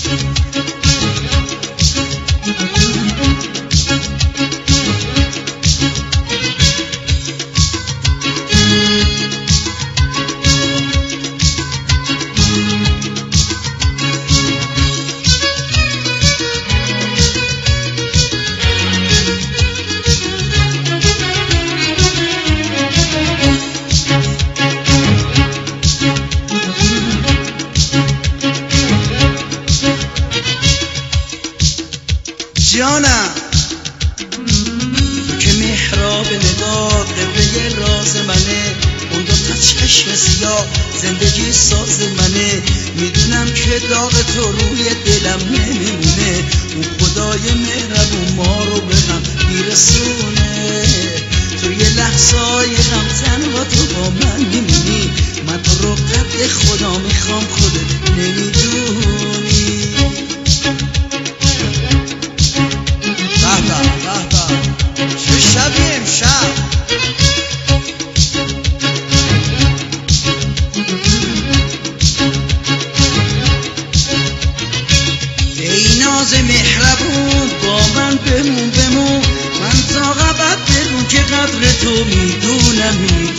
جانم تو که محراب نگاه قبله راز منه، اون دو تا چشم سیاه زندگی ساز منه. میدونم که داغ تو روی دلم نمیمونه، اون خدای مهربون ما رو به هم میرسونه. تو یه لحظای غم تنها تو با من میمونی، من تو رو قد خدا میخوام خودت نمیدونی. چه شبی امشب، ای ناز مهربون با من بمون، من تا ابد بدون که قدر تو میدونم.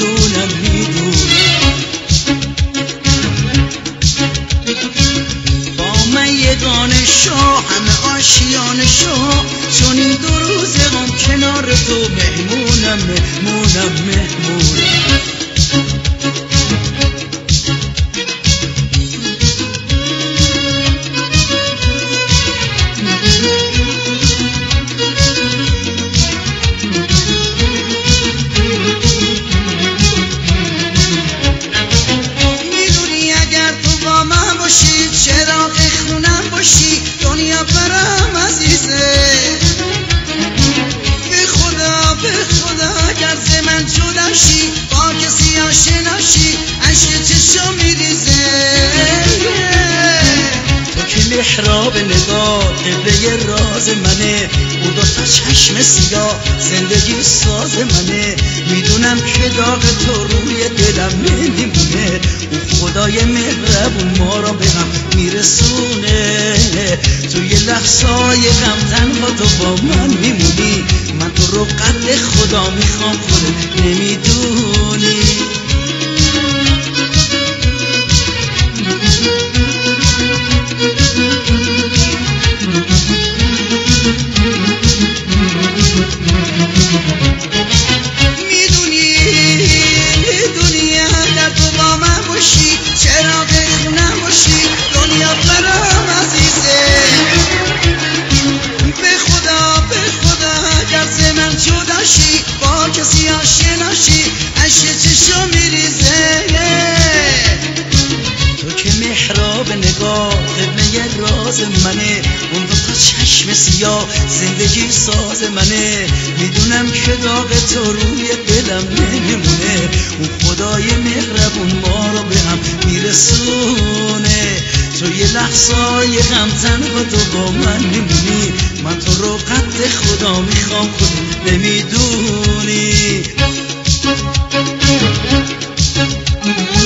با من یگانه شو همه آشیانه شو، چون این دو روز غم کنار تو مهمونم. میدونی اگر تو با من باشی چراغ خونم باشی، دنیا برام عزیزه. به خدا اگر ز من جدا شی، با کسی آشنا شی، اشک چشم میریزه. تو که محراب نگاه قبله راز منه، اون دو تا چشم سیاه زندگی ساز منه. میدونم که داغ تو روی دلم نمیمونه، اون خدای مهربون ما را به هم میرسونه. تو یه لحظای غم تنها تو با من میمونی، من تو رو قد خدا میخوام خودت نمیدونی. میدونی اگر تو با من باشی چراغ خونم باشی، دنیا برام عزیزه. به خدا اگر ز من جدا شی، با کسی آشنا شی، اشک چشم میریزه. تو که محراب نگاه قبله راز منه، اون دو تا چشم سیاه زندگی ساز منه. میدونم که داغ تو روی دلم نمیمونه، اون خدای مهربون ما رو به هم میرسونه. تو یه لحظای غم تنها تو با من میمونی، من تو رو قد خدا میخوام خودت نمیدونی.